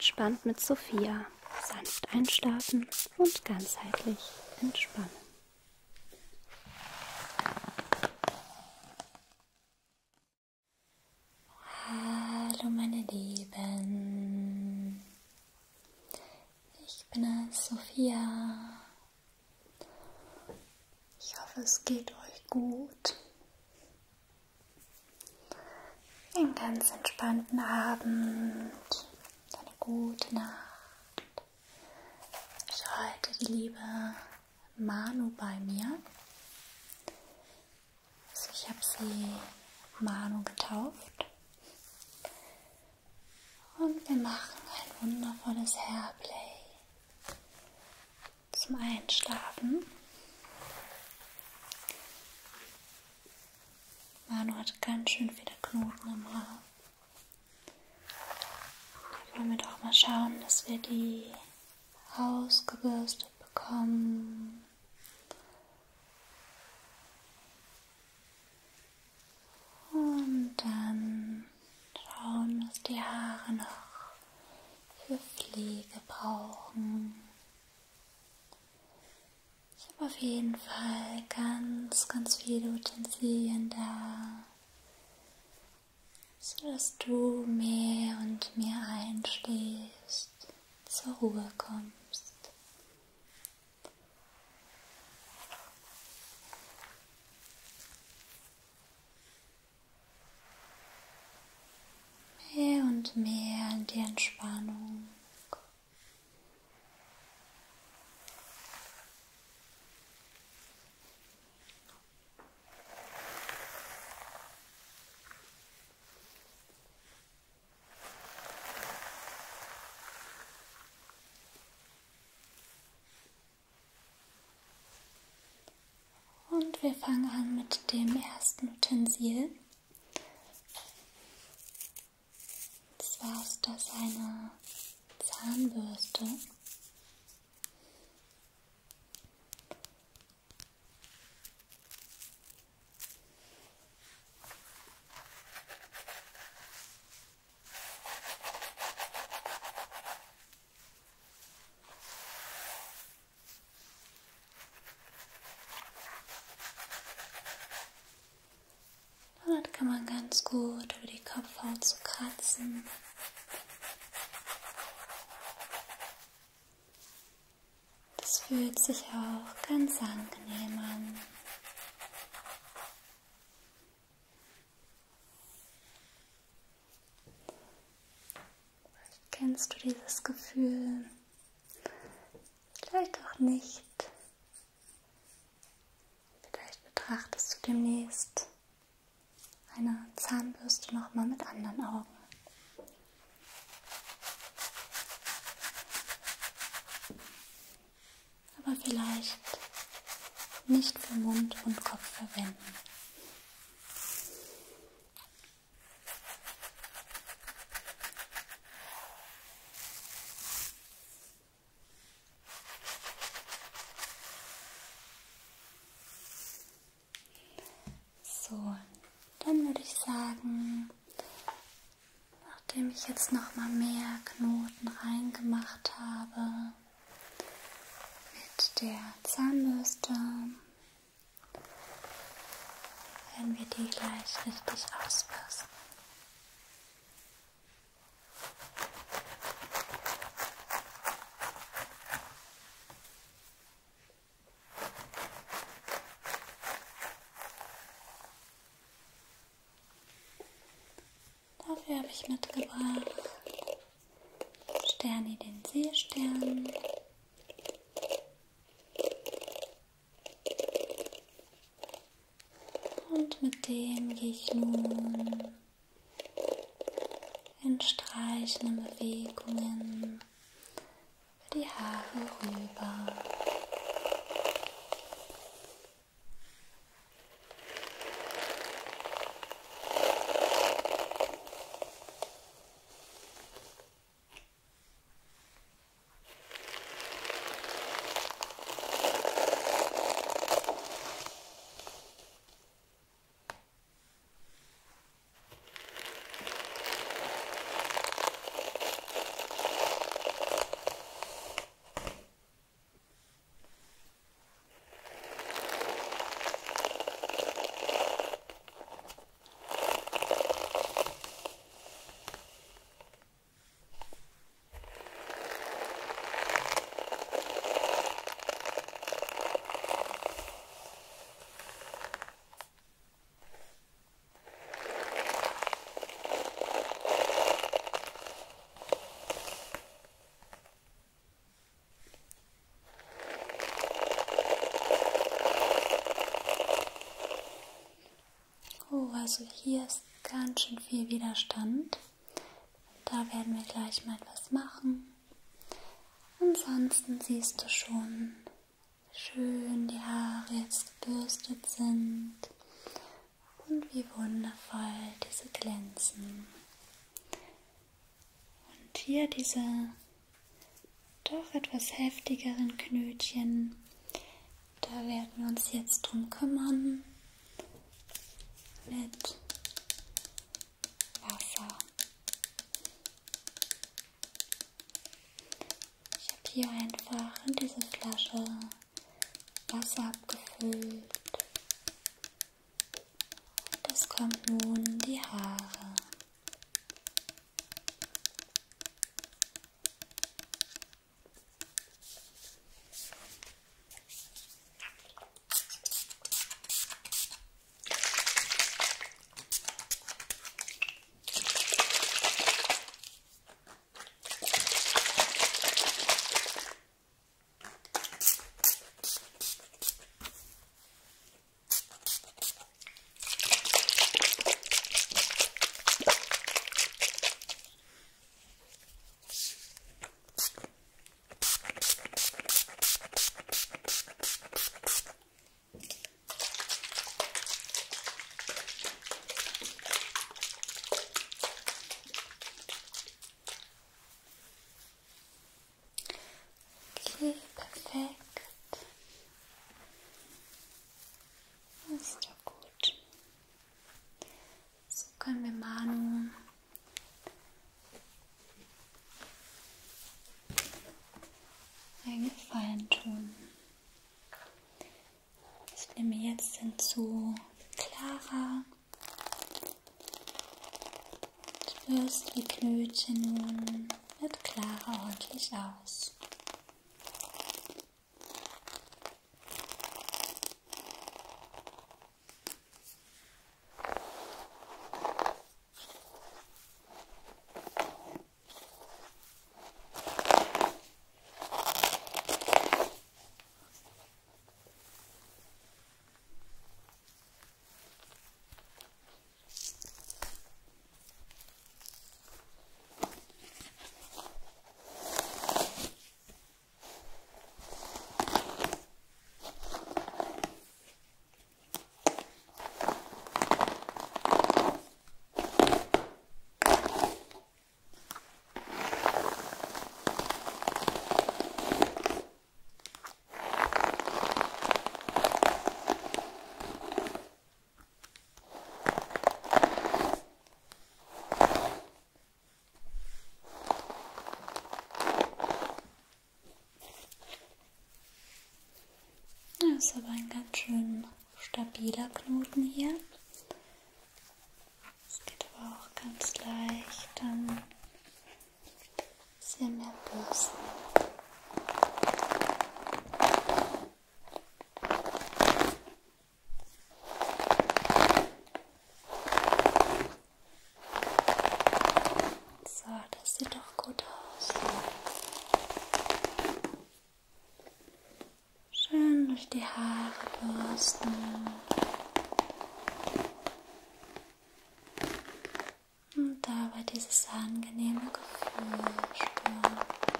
Entspannt mit Sophia. Sanft einschlafen und ganzheitlich entspannen. Hallo meine Lieben. Ich bin Sophia. Ich hoffe, es geht euch gut. Einen ganz entspannten Abend. Eine gute Nacht. Ich habe heute die liebe Manu bei mir. Also ich habe sie Manu getauft. Und wir machen ein wundervolles Hairplay zum Einschlafen. Manu hat ganz schön viele Knoten im Haar. Da wollen wir doch mal schauen, dass wir die ausgebürstet bekommen. Und dann schauen, was die Haare noch für Pflege brauchen. Ich habe auf jeden Fall ganz viele Utensilien da, sodass du mehr und mehr einschläfst, zur Ruhe kommst. Mehr und mehr in die Entspannung. Und wir fangen an mit dem ersten Utensil. Und zwar ist das eine Zahnbürste. Damit kann man ganz gut über die Kopfhaut so kratzen. Das fühlt sich auch ganz angenehm an. Vielleicht kennst du dieses Gefühl, vielleicht auch nicht. Vielleicht betrachtest du demnächst eine Zahnbürste nochmal mit anderen Augen. Aber vielleicht nicht für Mund und Kopf verwenden. So, dann würde ich sagen, nachdem ich jetzt noch mal mehr Knoten reingemacht habe mit der Zahnbürste, werden wir die gleich richtig ausbürsten. Dafür habe ich mitgebracht Sterni, den Seestern. Und mit dem gehe ich nun in streichenden Bewegungen über die Haare rüber. also hier ist ganz schön viel Widerstand. Da werden wir gleich mal etwas machen. Ansonsten siehst du schon, wie schön die Haare jetzt gebürstet sind und wie wundervoll diese glänzen. Und hier diese doch etwas heftigeren Knötchen, da werden wir uns jetzt drum kümmern mit Wasser. Ich habe hier einfach in diese Flasche Wasser abgefüllt. Das kommt nun in die Haare. Okay, perfekt. Das ist doch gut. So können wir Manu einen Gefallen tun. Ich nehme jetzt hinzu Clara. Du wirst die Knötchen nun mit Clara ordentlich aus. Das ist aber ein ganz schön stabiler Knoten hier. Es geht aber auch ganz leicht, dann ein bisschen mehr bürsten. So, das sieht doch gut aus. Schön durch die Haare bürsten. Und dabei dieses angenehme Gefühl spüren.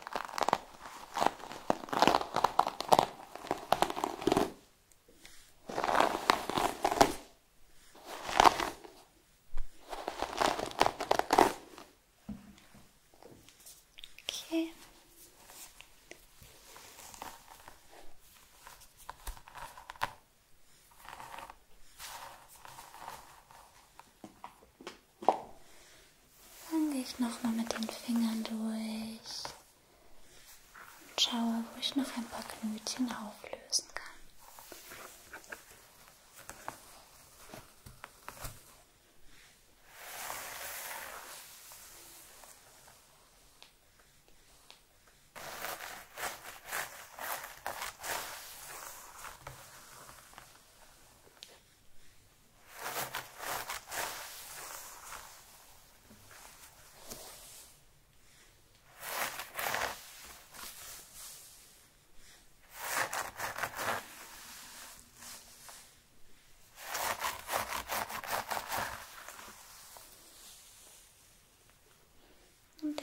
Okay. Dann gehe ich nochmal mit den Fingern durch und schaue, wo ich noch ein paar Knötchen auflösen kann.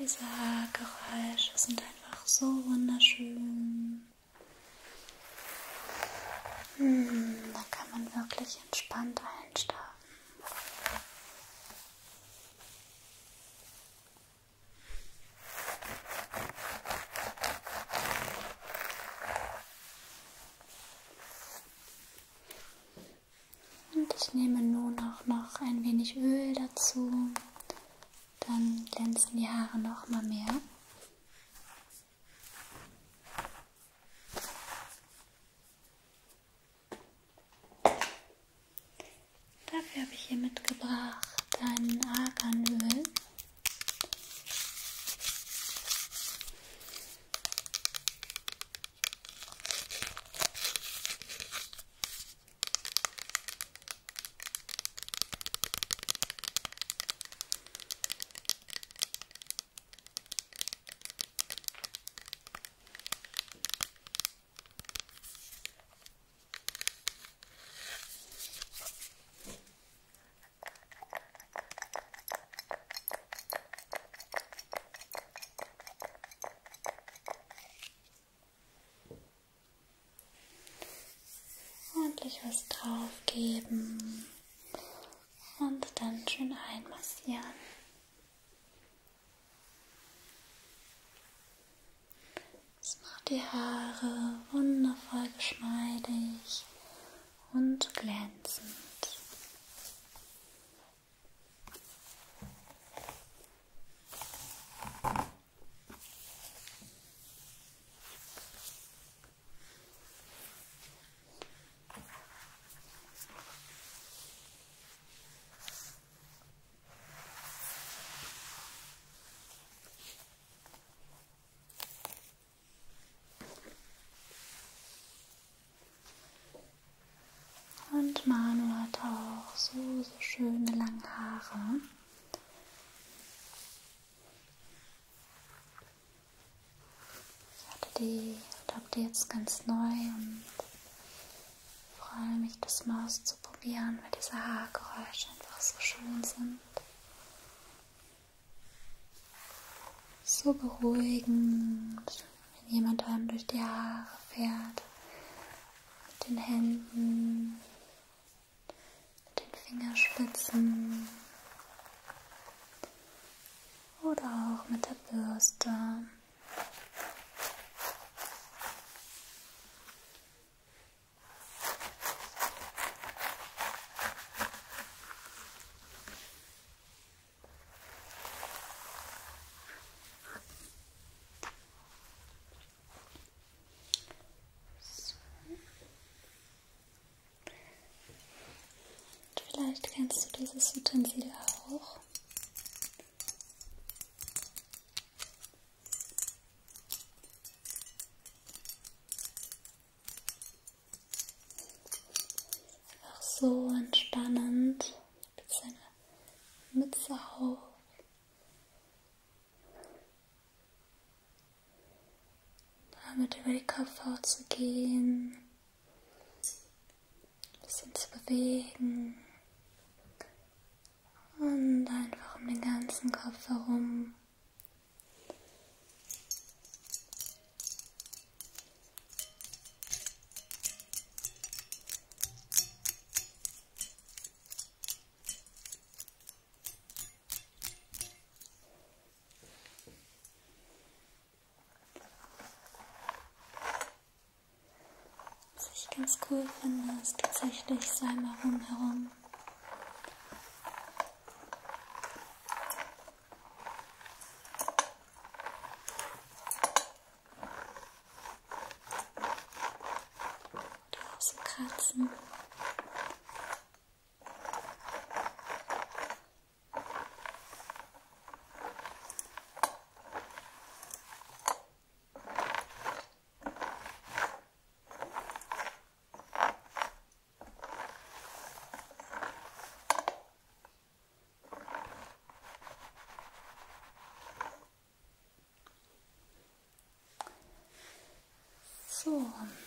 Diese Haargeräusche sind einfach so wunderschön. Da kann man wirklich entspannt einschlafen. Und ich nehme nun auch noch ein wenig Öl dazu. Dann glänzen die Haare noch mal mehr. Dafür habe ich hier mitgebracht ein Arganöl. Ordentlich was drauf geben und dann schön einmassieren. Das macht die Haare wundervoll geschmeidig und glänzend. Und Manu hat auch so schöne lange Haare. Ich habe die jetzt ganz neu und freue mich, das mal auszuprobieren, weil diese Haargeräusche einfach so schön sind. So beruhigend, wenn jemand einem durch die Haare fährt, mit den Händen, mit den Fingerspitzen oder auch mit der Bürste. Vielleicht kennst du dieses Utensil auch. Einfach so entspannend. Jetzt eine Mütze auf. Damit über die Kopfhaut zu gehen. Ein bisschen zu bewegen. Und einfach um den ganzen Kopf herum. Was ich ganz cool finde, ist tatsächlich so einmal rumherum. So kratzen. So.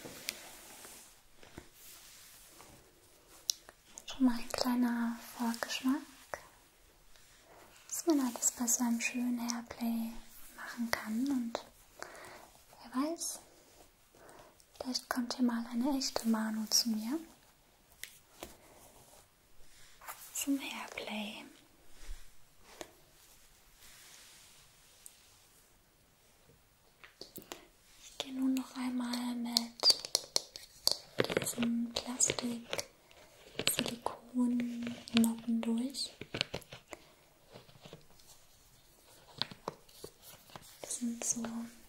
Schon mal ein kleiner Vorgeschmack, was man alles bei so einem schönen Hairplay machen kann. Und wer weiß, vielleicht kommt hier mal eine echte Manu zu mir zum Hairplay. Ich gehe nun noch einmal mit diesen Plastik-Silikon-Noppen durch. Die sind so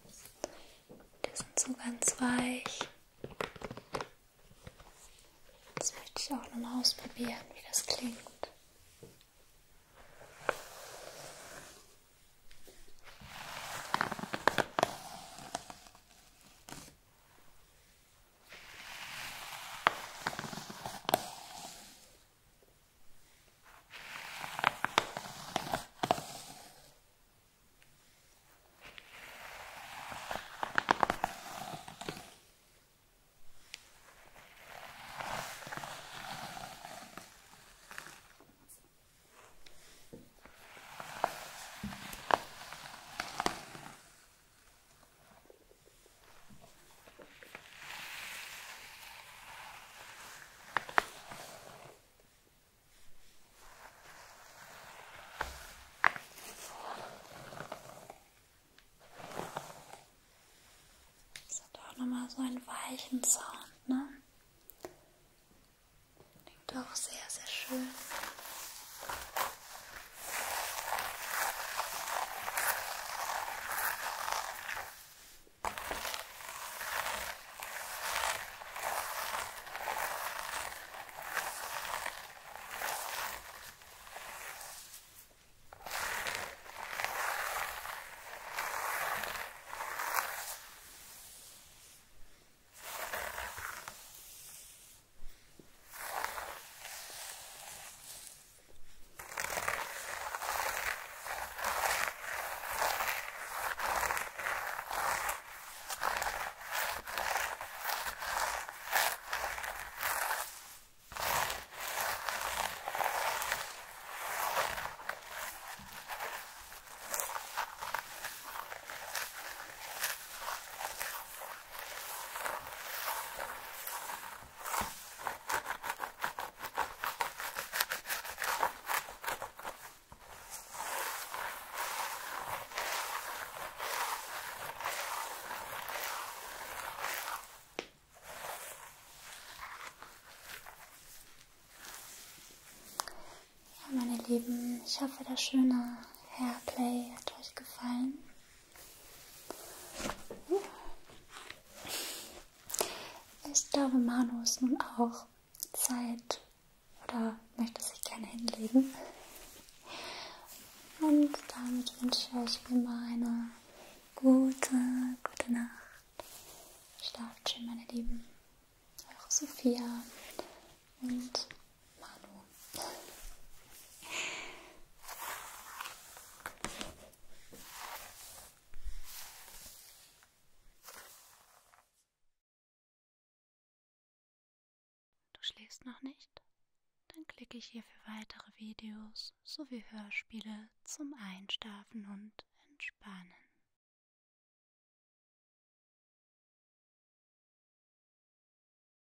ganz weich. Das möchte ich auch noch ausprobieren, wie das klingt. Nochmal so einen weichen Sound, ne? Klingt auch sehr, sehr schön. Meine Lieben, ich hoffe, das schöne Hairplay hat euch gefallen. Ich glaube, Manu ist nun auch Zeit oder möchte sich gerne hinlegen. Und damit wünsche ich euch wie immer eine gute Nacht. Schlaft schön, meine Lieben. Eure Sophia und Manu. Du schläfst noch nicht? Dann klicke ich hier für weitere Videos sowie Hörspiele zum Einschlafen und Entspannen.